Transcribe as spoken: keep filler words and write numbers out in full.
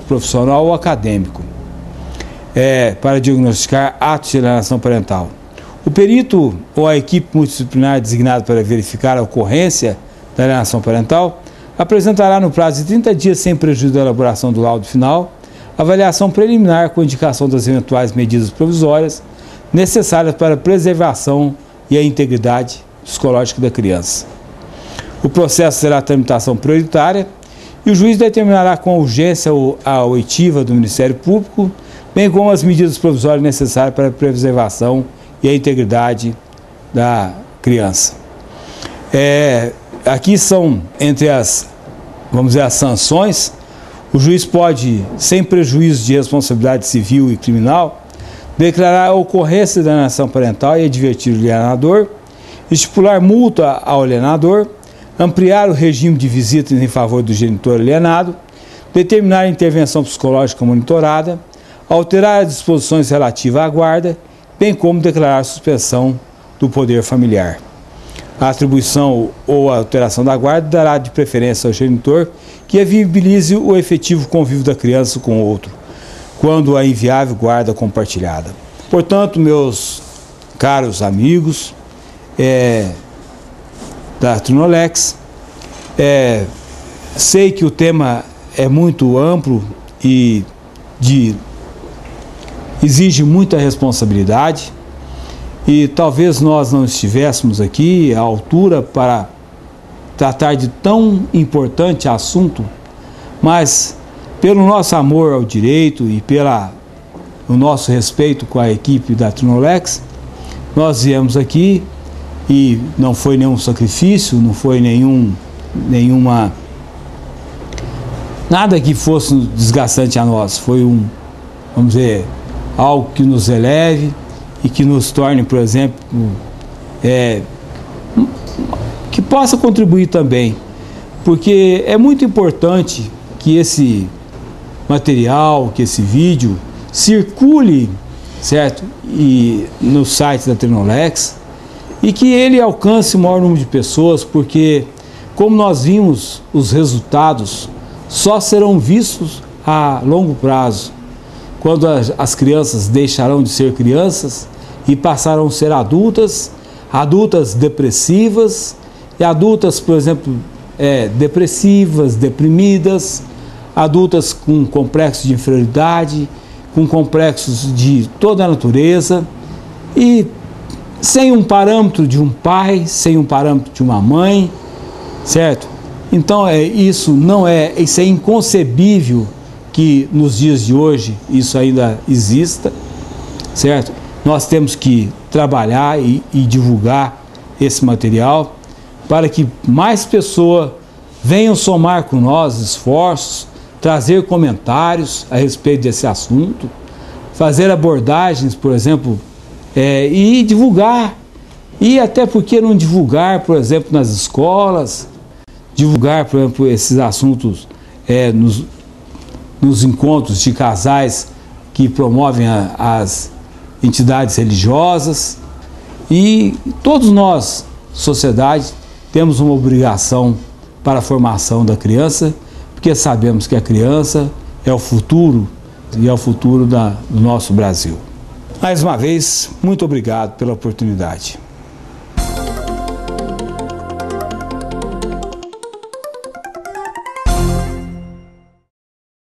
profissional ou acadêmico é, para diagnosticar atos de alienação parental. O perito ou a equipe multidisciplinar designada para verificar a ocorrência da alienação parental apresentará no prazo de trinta dias, sem prejuízo da elaboração do laudo final, avaliação preliminar com indicação das eventuais medidas provisórias necessárias para a preservação e a integridade psicológica da criança. O processo será tramitação prioritária e o juiz determinará com urgência a oitiva do Ministério Público, bem como as medidas provisórias necessárias para a preservação e a integridade da criança. É, aqui são, entre as, vamos dizer, as sanções, o juiz pode, sem prejuízo de responsabilidade civil e criminal, declarar a ocorrência da alienação parental e advertir o alienador, estipular multa ao alienador, ampliar o regime de visitas em favor do genitor alienado, determinar a intervenção psicológica monitorada, alterar as disposições relativas à guarda, bem como declarar a suspensão do poder familiar. A atribuição ou a alteração da guarda dará de preferência ao genitor que viabilize o efetivo convívio da criança com o outro, quando a inviável guarda compartilhada. Portanto, meus caros amigos é, da Trinolex, é, sei que o tema é muito amplo e de, exige muita responsabilidade, e talvez nós não estivéssemos aqui à altura para tratar de tão importante assunto, mas pelo nosso amor ao direito e pelo nosso respeito com a equipe da Trinolex, nós viemos aqui e não foi nenhum sacrifício, não foi nenhum, nenhuma, nada que fosse desgastante a nós, foi um, vamos dizer, algo que nos eleve e que nos torne, por exemplo, é, que possa contribuir também, porque é muito importante que esse material, que esse vídeo circule, certo? E no site da Trinolex, e que ele alcance o maior número de pessoas, porque, como nós vimos, os resultados só serão vistos a longo prazo, quando as, as crianças deixarão de ser crianças e passarão a ser adultas, adultas depressivas, e adultas, por exemplo, é, depressivas, deprimidas, adultas com complexos de inferioridade, com complexos de toda a natureza, e sem um parâmetro de um pai, sem um parâmetro de uma mãe, certo? Então é, isso não é, isso é inconcebível que nos dias de hoje isso ainda exista, certo? Nós temos que trabalhar e, e divulgar esse material para que mais pessoas venham somar com nós esforços, trazer comentários a respeito desse assunto, fazer abordagens, por exemplo, é, e divulgar, e até porque não divulgar, por exemplo, nas escolas, divulgar, por exemplo, esses assuntos é, nos, nos encontros de casais que promovem a, as entidades religiosas, e todos nós, sociedade, temos uma obrigação para a formação da criança, porque sabemos que a criança é o futuro e é o futuro da, do nosso Brasil. Mais uma vez, muito obrigado pela oportunidade.